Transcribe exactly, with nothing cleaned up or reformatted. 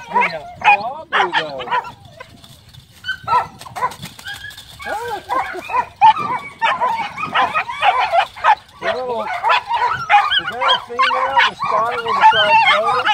Yeah, they all do though. The little, is that a female? The spotted with the striped coat?